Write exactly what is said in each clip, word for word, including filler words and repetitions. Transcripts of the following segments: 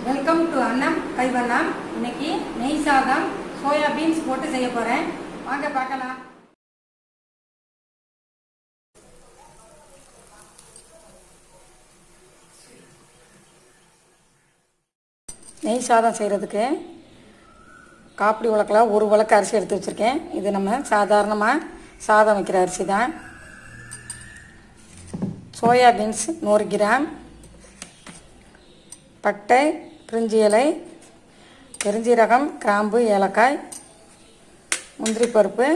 Welcome to அன்னம் கை வண்ணம். இன்னைக்கு நெய் சாதம் சோயா பீன்ஸ் போட்டு செய்ய போறேன். வாங்க பார்க்கலாம். நெய் சாதம் செய்கிறதுக்கு காப்பிடி உலக்கில் ஒரு உலக்கு அரிசி எடுத்து வச்சுருக்கேன். இது நம்ம சாதாரணமாக சாதம் வைக்கிற அரிசி தான். சோயா பீன்ஸ் நூறு கிராம், பட்டை, பிரிஞ்சி இலை, பெருஞ்சீரகம், கிராம்பு, ஏலக்காய், முந்திரி பருப்பு,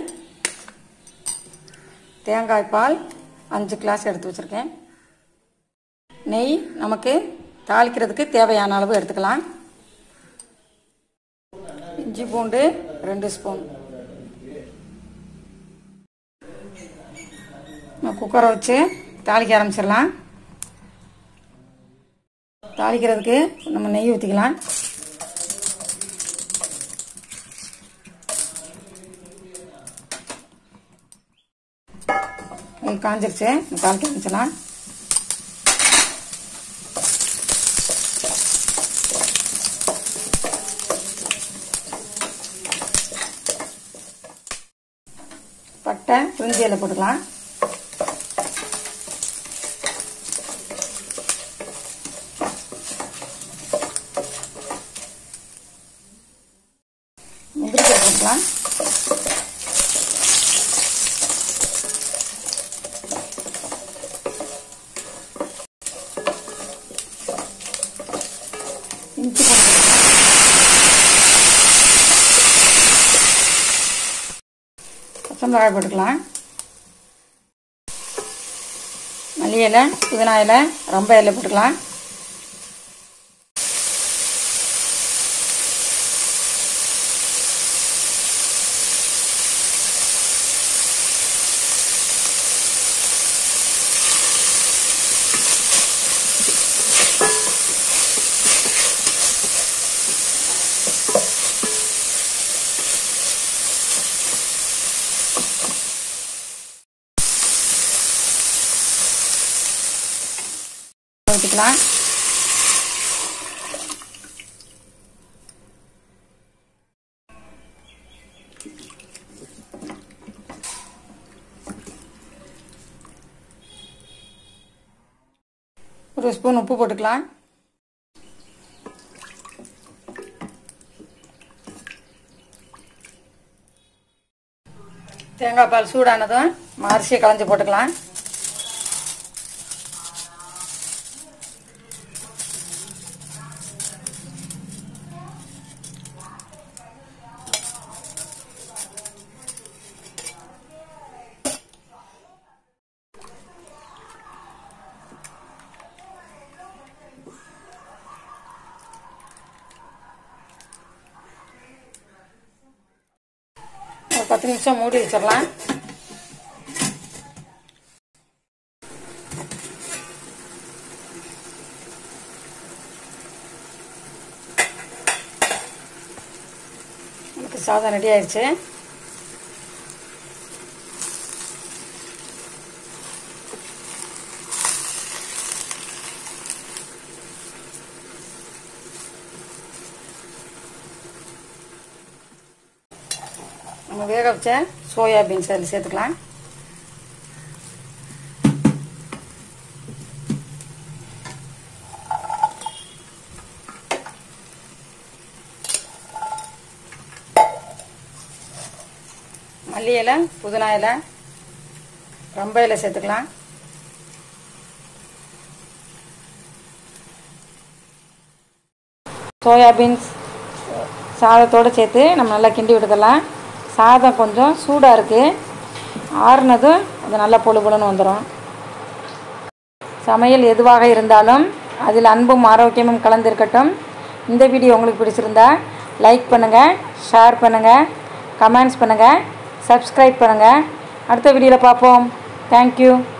தேங்காய் பால் அஞ்சு கிளாஸ் எடுத்து வச்சுருக்கேன். நெய் நமக்கு தாளிக்கிறதுக்கு தேவையான அளவு எடுத்துக்கலாம். இஞ்சி பூண்டு ரெண்டு ஸ்பூன். குக்கரை வச்சு தாளிக்க ஆரம்பிச்சிடலாம். தாளிக்கிறதுக்கு நம்ம நெய் ஊற்றிக்கலாம். நெய் காஞ்சிருச்சு, தாளிக்க ஆரம்பிச்சிடலாம். பட்டை, பிரிஞ்சி இலை போட்டுக்கலாம். முந்திரி பருப்பு போட்டுக்கலாம். இஞ்சி பூண்டு பச்சை மிளகாய் போட்டுக்கலாம். மல்லி இலை, புதினா இலை, ரொம்ப இலை போட்டுக்கலாம். ஊற்றிக்கலாம். ஒரு ஸ்பூன் உப்பு போட்டுக்கலாம். தேங்காய் பால் சூடானதும் அரிசியை களைஞ்சி போட்டுக்கலாம். ஒரு பத்து நிமிஷம் மூடி வச்சிடலாம். நமக்கு சாதம் ரெடி ஆயிடுச்சு. நம்ம வேக வச்ச சோயா பீன்ஸ் அதில் சேர்த்துக்கலாம். மல்லி இலை, புதினா இலை, ரொம்ப இலை சேர்த்துக்கலாம். சோயா பீன்ஸ் சாதத்தோடு சேர்த்து நம்ம நல்லா கிண்டி விட்டுக்கலாம். சாதம் கொஞ்சம் சூடாக இருக்குது, ஆறுனதும் அது நல்லா பொழு பொழுன்னு வந்துடும். சமையல் எதுவாக இருந்தாலும் அதில் அன்பும் ஆரோக்கியமும் கலந்துருக்கட்டும். இந்த வீடியோ உங்களுக்கு பிடிச்சிருந்தா லைக் பண்ணுங்கள், ஷேர் பண்ணுங்கள், கமெண்ட்ஸ் பண்ணுங்கள், சப்ஸ்கிரைப் பண்ணுங்கள். அடுத்த வீடியோவில் பார்ப்போம். தேங்க்யூ.